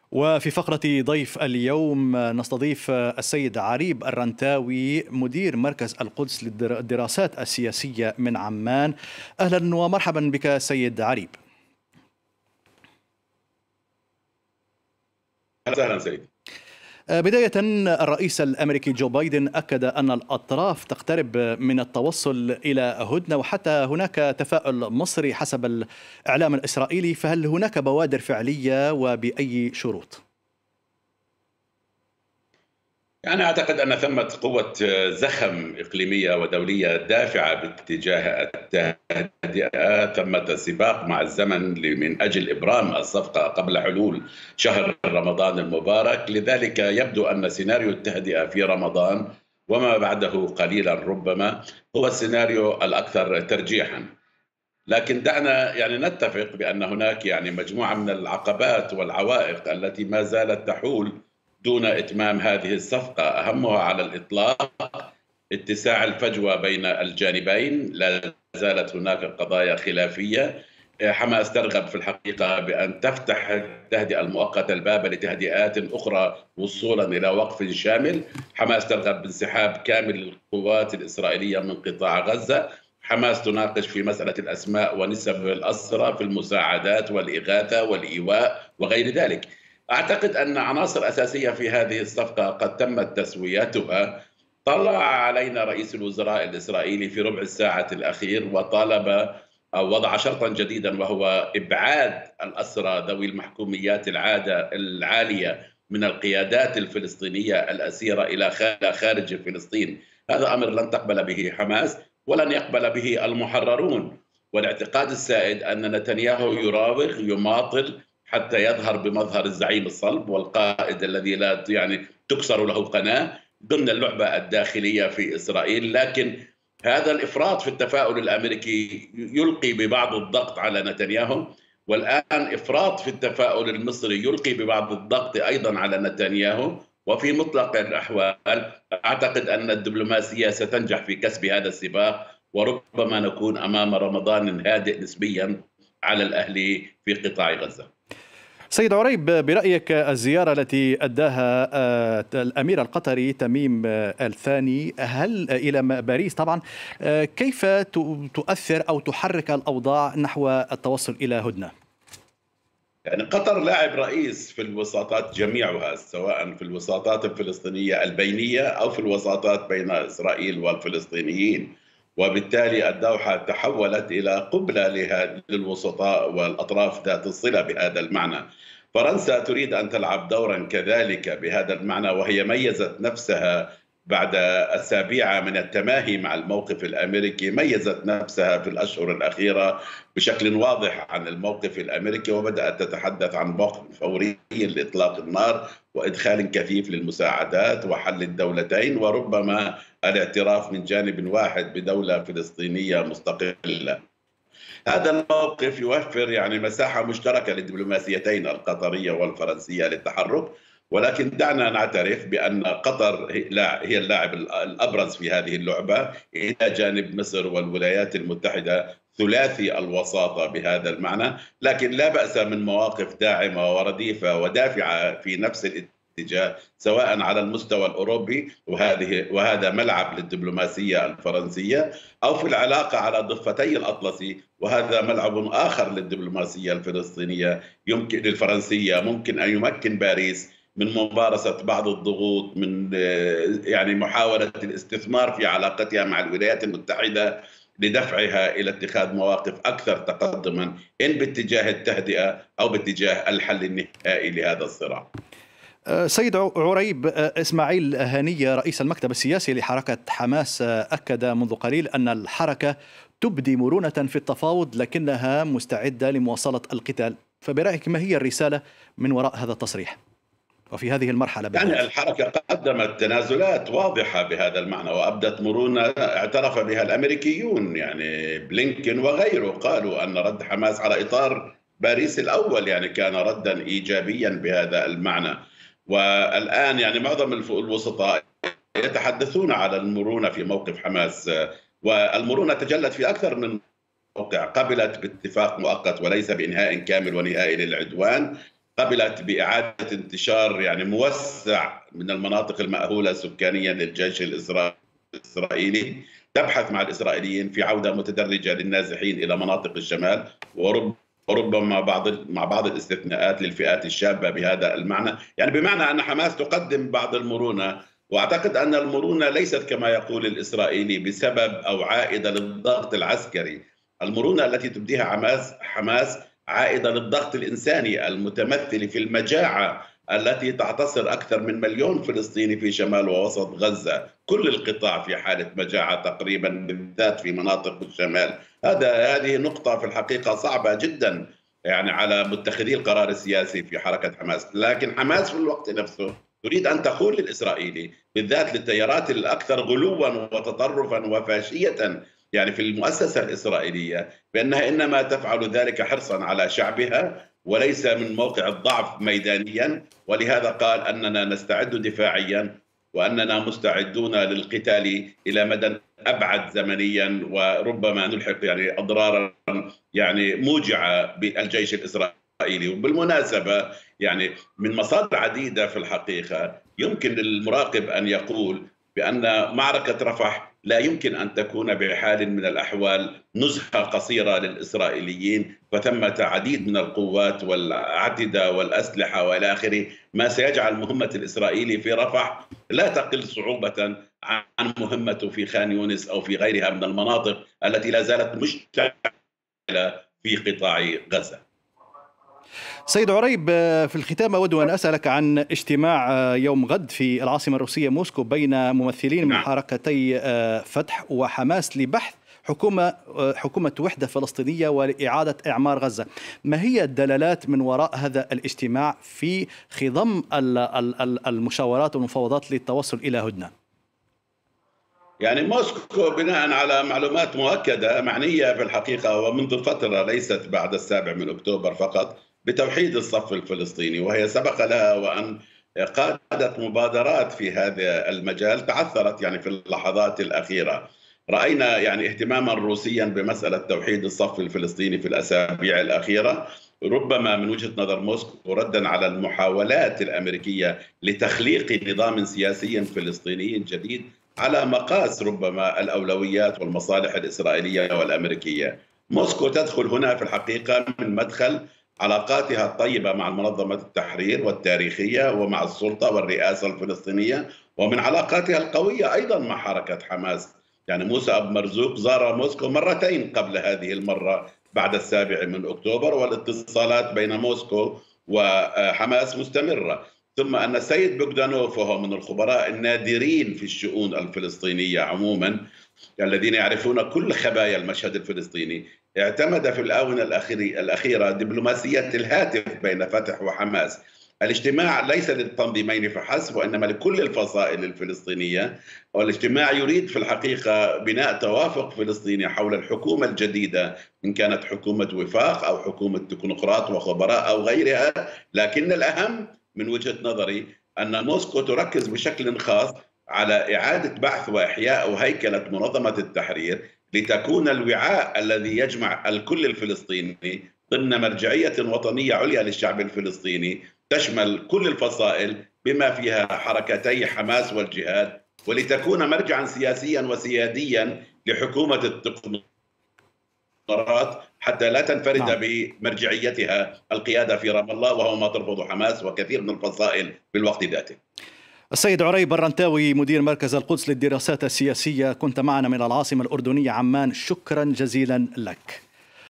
وفي فقرة ضيف اليوم نستضيف السيد عريب الرنتاوي مدير مركز القدس للدراسات السياسية من عمان. أهلا ومرحبا بك سيد عريب. أهلا سيدي. بداية، الرئيس الأمريكي جو بايدن أكد أن الأطراف تقترب من التوصل إلى هدنة، وحتى هناك تفاؤل مصري حسب الإعلام الإسرائيلي، فهل هناك بوادر فعلية وبأي شروط؟ يعني أعتقد أن ثمة قوة زخم إقليمية ودولية دافعة باتجاه التهدئة. ثمة سباق مع الزمن من أجل إبرام الصفقة قبل حلول شهر رمضان المبارك. لذلك يبدو أن سيناريو التهدئة في رمضان وما بعده قليلا ربما هو السيناريو الأكثر ترجيحا. لكن دعنا نتفق بأن هناك مجموعة من العقبات والعوائق التي ما زالت تحول دون إتمام هذه الصفقة. أهمها على الإطلاق اتساع الفجوة بين الجانبين، لا زالت هناك قضايا خلافية. حماس ترغب في الحقيقة بأن تفتح التهدئة المؤقتة الباب لتهدئات أخرى وصولا إلى وقف شامل. حماس ترغب بانسحاب كامل القوات الإسرائيلية من قطاع غزة. حماس تناقش في مسألة الأسماء ونسب الأسرى في المساعدات والإغاثة والإيواء وغير ذلك. أعتقد أن عناصر أساسية في هذه الصفقة قد تمت تسويتها. طلع علينا رئيس الوزراء الإسرائيلي في ربع الساعة الأخير وطالب أو وضع شرطا جديدا، وهو إبعاد الأسرى ذوي المحكوميات العالية من القيادات الفلسطينية الأسيرة إلى خارج فلسطين. هذا أمر لن تقبل به حماس ولن يقبل به المحررون. والاعتقاد السائد أن نتنياهو يراوغ يماطل حتى يظهر بمظهر الزعيم الصلب والقائد الذي لا تكسر له قناة ضمن اللعبة الداخلية في إسرائيل. لكن هذا الإفراط في التفاؤل الأمريكي يلقي ببعض الضغط على نتنياهو، والآن إفراط في التفاؤل المصري يلقي ببعض الضغط أيضا على نتنياهو. وفي مطلق الأحوال أعتقد أن الدبلوماسية ستنجح في كسب هذا السباق، وربما نكون أمام رمضان هادئ نسبيا على الأهلي في قطاع غزة. سيد عريب، برأيك الزيارة التي أداها الأمير القطري تميم الثاني إلى باريس طبعا كيف تؤثر أو تحرك الأوضاع نحو التوصل إلى هدنة؟ قطر لاعب رئيس في الوساطات جميعها، سواء في الوساطات الفلسطينية البينية أو في الوساطات بين إسرائيل والفلسطينيين، وبالتالي الدوحة تحولت إلى قبلة للوسطاء والأطراف ذات الصلة بهذا المعنى. فرنسا تريد أن تلعب دورا كذلك بهذا المعنى، وهي ميزت نفسها بعد أسابيع من التماهي مع الموقف الأمريكي، ميزت نفسها في الأشهر الأخيرة بشكل واضح عن الموقف الأمريكي، وبدأت تتحدث عن موقف فوري لإطلاق النار وإدخال كثيف للمساعدات وحل الدولتين، وربما الاعتراف من جانب واحد بدولة فلسطينية مستقلة. هذا الموقف يوفر مساحة مشتركة للدبلوماسيتين القطرية والفرنسية للتحرك. ولكن دعنا نعترف بأن قطر هي اللاعب الأبرز في هذه اللعبة إلى جانب مصر والولايات المتحدة، ثلاثي الوساطة بهذا المعنى. لكن لا بأس من مواقف داعمة ورديفة ودافعة في نفس الاتجاه، سواء على المستوى الأوروبي وهذا ملعب للدبلوماسية الفرنسية، أو في العلاقة على ضفتي الأطلسي وهذا ملعب آخر للدبلوماسية الفلسطينية. يمكن للفرنسية ممكن أن يمكن باريس من ممارسة بعض الضغوط، من محاولة الاستثمار في علاقتها مع الولايات المتحدة لدفعها إلى اتخاذ مواقف أكثر تقدما، إن باتجاه التهدئة أو باتجاه الحل النهائي لهذا الصراع. سيد عريب، إسماعيل هنية رئيس المكتب السياسي لحركة حماس أكد منذ قليل أن الحركة تبدي مرونة في التفاوض لكنها مستعدة لمواصلة القتال. فبرأيك ما هي الرسالة من وراء هذا التصريح وفي هذه المرحلة؟ الحركة قدمت تنازلات واضحة بهذا المعنى وأبدت مرونة اعترف بها الأمريكيون، بلينكن وغيره قالوا أن رد حماس على إطار باريس الأول كان ردا إيجابيا بهذا المعنى. والآن معظم الوسطاء يتحدثون على المرونة في موقف حماس، والمرونة تجلت في أكثر من موقع. قبلت باتفاق مؤقت وليس بإنهاء كامل ونهائي للعدوان، قبلت بإعادة انتشار يعني موسع من المناطق المأهولة سكانيا للجيش الإسرائيلي، تبحث مع الإسرائيليين في عودة متدرجة للنازحين إلى مناطق الشمال، وربما مع بعض الاستثناءات للفئات الشابة بهذا المعنى، يعني بمعنى أن حماس تقدم بعض المرونة. وأعتقد أن المرونة ليست كما يقول الإسرائيلي بسبب أو عائدة للضغط العسكري. المرونة التي تبديها حماس عائدة للضغط الإنساني المتمثل في المجاعة التي تعتصر أكثر من 1,000,000 فلسطيني في شمال ووسط غزة. كل القطاع في حالة مجاعة تقريبا، بالذات في مناطق الشمال. هذه نقطة في الحقيقة صعبة جدا يعني على متخذي القرار السياسي في حركة حماس. لكن حماس في الوقت نفسه تريد أن تقول للإسرائيلي، بالذات للتيارات الأكثر غلوا وتطرفا وفاشية يعني في المؤسسة الإسرائيلية، بأنها إنما تفعل ذلك حرصا على شعبها وليس من موقع الضعف ميدانيا. ولهذا قال أننا نستعد دفاعيا وأننا مستعدون للقتال إلى مدى أبعد زمنيا، وربما نلحق يعني أضرارا يعني موجعة بالجيش الإسرائيلي. وبالمناسبة يعني من مصادر عديدة في الحقيقة يمكن للمراقب أن يقول بأن معركة رفح لا يمكن أن تكون بحال من الأحوال نزهة قصيرة للإسرائيليين، فثمة عديد من القوات والأعتدة والأسلحة وإلى آخره، ما سيجعل مهمة الإسرائيلي في رفح لا تقل صعوبة عن مهمته في خان يونس أو في غيرها من المناطق التي لا زالت مشتعلة في قطاع غزة. سيد عريب، في الختام أود أن أسألك عن اجتماع يوم غد في العاصمة الروسية موسكو بين ممثلين من حركتي فتح وحماس لبحث حكومة وحدة فلسطينية ولإعادة إعمار غزة. ما هي الدلالات من وراء هذا الاجتماع في خضم المشاورات والمفاوضات للتوصل إلى هدنة؟ يعني موسكو بناء على معلومات مؤكدة معنية في الحقيقة ومنذ فترة ليست بعد 7 أكتوبر فقط بتوحيد الصف الفلسطيني، وهي سبق لها وأن قادت مبادرات في هذا المجال تعثرت يعني في اللحظات الأخيرة. رأينا يعني اهتماما روسيا بمسألة توحيد الصف الفلسطيني في الأسابيع الأخيرة، ربما من وجهة نظر موسكو ردا على المحاولات الأمريكية لتخليق نظام سياسي فلسطيني جديد على مقاس ربما الأولويات والمصالح الإسرائيلية والأمريكية. موسكو تدخل هنا في الحقيقة من مدخل علاقاتها الطيبة مع منظمة التحرير والتاريخية ومع السلطة والرئاسة الفلسطينية، ومن علاقاتها القوية أيضا مع حركة حماس. يعني موسى أبو مرزوق زار موسكو مرتين قبل هذه المرة بعد 7 أكتوبر، والاتصالات بين موسكو وحماس مستمرة. ثم أن السيد بوغدانوف وهو من الخبراء النادرين في الشؤون الفلسطينية عموما الذين يعرفون كل خبايا المشهد الفلسطيني، اعتمد في الآونة الأخيرة دبلوماسية الهاتف بين فتح وحماس. الاجتماع ليس للتنظيمين فحسب وإنما لكل الفصائل الفلسطينية، والاجتماع يريد في الحقيقة بناء توافق فلسطيني حول الحكومة الجديدة، إن كانت حكومة وفاق أو حكومة تكنوقراط وخبراء أو غيرها. لكن الأهم من وجهة نظري أن موسكو تركز بشكل خاص على إعادة بعث وإحياء وهيكلة منظمة التحرير لتكون الوعاء الذي يجمع الكل الفلسطيني ضمن مرجعية وطنية عليا للشعب الفلسطيني تشمل كل الفصائل بما فيها حركتي حماس والجهاد، ولتكون مرجعا سياسيا وسياديا لحكومة التكنوقراط حتى لا تنفرد بمرجعيتها القيادة في رام الله، وهو ما ترفض حماس وكثير من الفصائل بالوقت ذاته. السيد عريب الرنتاوي مدير مركز القدس للدراسات السياسية، كنت معنا من العاصمة الأردنية عمان، شكرا جزيلا لك.